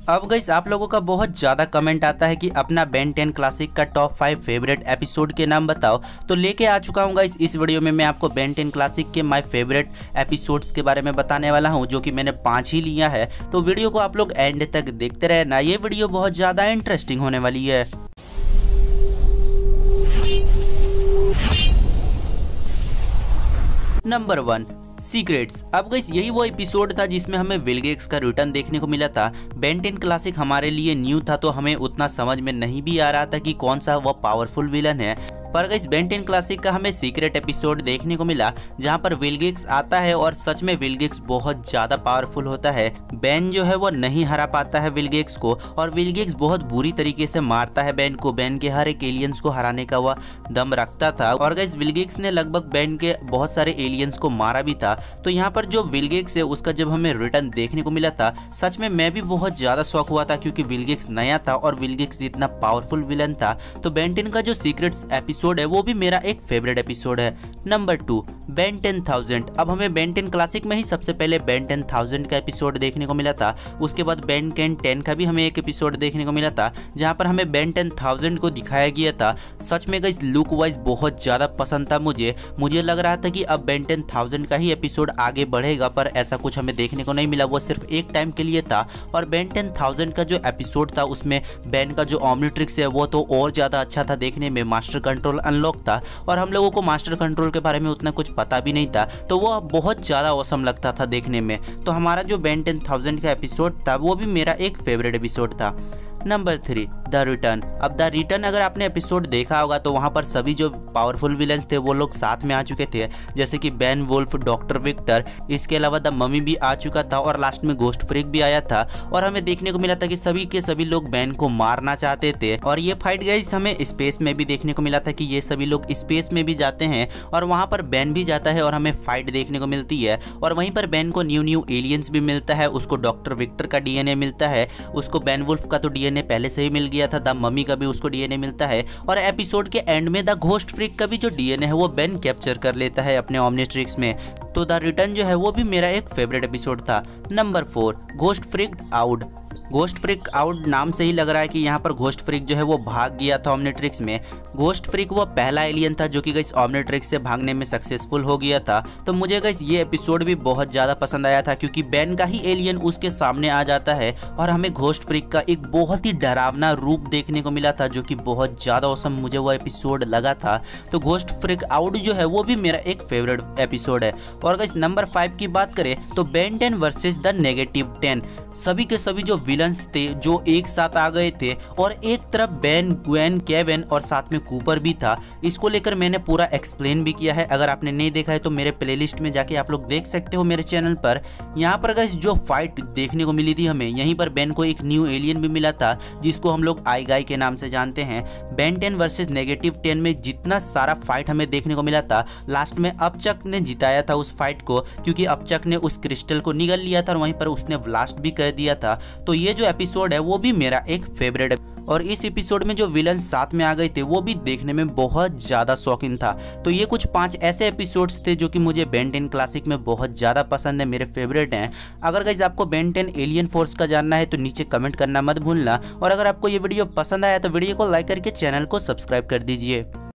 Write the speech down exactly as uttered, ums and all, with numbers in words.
अब गाइस आप लोगों का बहुत ज़्यादा कमेंट आता है कि अपना बेन टेन क्लासिक का टॉप फाइव फेवरेट एपिसोड के नाम बताओ। तो लेके आ चुका हूँ गाइस इस वीडियो में मैं आपको बेन टेन क्लासिक के माय फेवरेट एपिसोड्स के बारे में बताने वाला हूँ, जो कि मैंने पाँच ही लिया है। तो वीडियो को आप लोग एंड तक देखते रहना, ये वीडियो बहुत ज़्यादा इंटरेस्टिंग होने वाली है। Number one, secrets. अब गाइस यही वो एपिसोड था जिसमें हमें विलगेक्स का रिटर्न देखने को मिला था। बेन टेन क्लासिक हमारे लिए न्यू था तो हमें उतना समझ में नहीं भी आ रहा था कि कौन सा वो पावरफुल विलन है, पर गाइस बेन टेन क्लासिक का हमें सीक्रेट एपिसोड देखने को मिला जहां पर विलगेक्स आता है और सच में विलगेक्स बहुत ज्यादा पावरफुल होता है। बेन जो है वो नहीं हरा पाता है विलगेक्स को और विलगेक्स बहुत बुरी तरीके से मारता है बेन को। बेन के हर एक एलियंस को हराने का वह दम रखता था और गाइस विलगेक्स ने लगभग बेन के बहुत सारे एलियंस को मारा भी था। तो यहाँ पर जो विलगेक्स है उसका जब हमें रिटर्न देखने को मिला था, सच में मैं भी बहुत ज्यादा शौक हुआ था क्योंकि विलगेक्स नया था और विलगेक्स इतना पावरफुल विलन था। तो बेन टेन का जो सीक्रेट्स एपिसोड है वो भी मेरा एक फेवरेट एपिसोड है। Number two, Ben Ten thousand. अब हमें बेन टेन क्लासिक में ही सबसे पहले बेन टेन थाउजेंड का एपिसोड देखने को मिला था। उसके बाद बेन टेन टेन का भी हमें एक एपिसोड देखने को मिला था जहां पर हमें बेन टेन थाउजेंड को दिखाया गया था। सच में गाइस लुक वाइज बहुत ज्यादा पसंद था मुझे मुझे लग रहा था कि अब बेन टेन थाउजेंड का ही एपिसोड आगे बढ़ेगा, पर ऐसा कुछ हमें देखने को नहीं मिला। वो सिर्फ एक टाइम के लिए था। और बेन टेन थाउजेंड का जो एपिसोड था उसमें बेन का जो ओमनिट्रिक्स है वो तो और ज्यादा अच्छा था देखने में। मास्टर कंट्रोल अनलॉक था और हम लोगों को मास्टर कंट्रोल के बारे में उतना कुछ पता भी नहीं था, तो वो बहुत ज़्यादा औसम लगता था देखने में। तो हमारा जो बेन टेन थाउजेंड का एपिसोड था वो भी मेरा एक फेवरेट एपिसोड था। Number three, the return. अब द रिटर्न अगर आपने एपिसोड देखा होगा तो वहाँ पर सभी जो पावरफुल विलन्स थे वो लोग साथ में आ चुके थे, जैसे कि बेन वुल्फ, डॉक्टर विक्टर, इसके अलावा द ममी भी आ चुका था और लास्ट में गोस्ट फ्रिक भी आया था। और हमें देखने को मिला था कि सभी के सभी लोग बेन को मारना चाहते थे। और ये फाइट गाइस हमें स्पेस में भी देखने को मिला था कि ये सभी लोग स्पेस में भी जाते हैं और वहाँ पर बेन भी जाता है और हमें फाइट देखने को मिलती है। और वहीं पर बेन को न्यू न्यू एलियंस भी मिलता है, उसको डॉक्टर विक्टर का डीएनए मिलता है, उसको बेन वुल्फ का तो डीएनए पहले से ही मिल गया था, द मम्मी का भी उसको डीएनए मिलता है। और एपिसोड के एंड में द घोस्ट फ्रिक का भी जो डीएनए है वो बेन कैप्चर कर लेता है अपने ओमनिट्रिक्स में। तो द रिटर्न जो है वो भी मेरा एक फेवरेट एपिसोड था। Number four, ghost freak out. Ghost freak out नाम से ही लग रहा है कि यहाँ पर घोस्ट फ्रिक जो है वो भाग गया था ओमनिट्रिक्स में। घोस्ट फ्रिक वो पहला एलियन था जो कि गाइस ओमनिट्रिक्स से भागने में सक्सेसफुल हो गया था। तो मुझे गाइस ये एपिसोड भी बहुत ज़्यादा पसंद आया था क्योंकि बेन का ही एलियन उसके सामने आ जाता है और हमें घोस्ट फ्रिक का एक बहुत ही डरावना रूप देखने को मिला था जो कि बहुत ज़्यादा औसम मुझे वो एपिसोड लगा था। तो घोस्ट फ्रिक आउट जो है वो भी मेरा एक फेवरेट एपिसोड है। और गाइस नंबर फाइव की बात करें तो Ben Ten versus the negative ten. सभी के सभी जो विलन्स थे जो एक साथ आ गए थे और एक तरफ बेन, ग्वेन, केविन और साथ में कूपर भी था। इसको लेकर मैंने पूरा एक्सप्लेन भी किया है, अगर आपने नहीं देखा है तो मेरे प्लेलिस्ट में जाके आप लोग देख सकते हो मेरे चैनल पर। यहाँ पर गाइस जो फाइट देखने को मिली थी हमें, यहीं पर बेन को एक न्यू एलियन भी मिला था जिसको हम लोग आई गाई के नाम से जानते हैं। Ben Ten versus negative ten में जितना सारा फाइट हमें देखने को मिला था, लास्ट में अपचक ने जिताया था उस फाइट को क्योंकि अपचक ने उस क्रिस्टल को निगल लिया था और वहीं पर उसने ब्लास्ट भी कर दिया था। तो ये जो एपिसोड है वो भी मेरा एक फेवरेट है। और इस एपिसोड में जो विलन साथ में आ गए थे वो भी देखने में बहुत ज़्यादा शौकीन था। तो ये कुछ पांच ऐसे एपिसोड्स थे जो कि मुझे बेन टेन क्लासिक में बहुत ज़्यादा पसंद है, मेरे फेवरेट हैं। अगर गाइस आपको बेन टेन एलियन फोर्स का जानना है तो नीचे कमेंट करना मत भूलना। और अगर आपको ये वीडियो पसंद आया तो वीडियो को लाइक करके चैनल को सब्सक्राइब कर दीजिए।